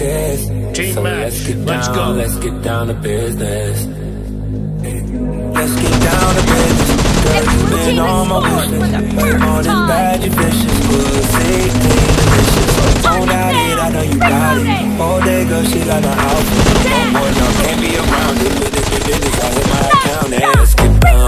this. Team So match, let's go. let's get down to business. Let's get down to business. Girl, you been on my wish list. Way more than bad, you vicious. Good, sick, clean, delicious. Don't doubt it, I know you got it. All day, girl, she like my outfit. Oh boy, no, can't be around it. With it, I hit my account and let's get down.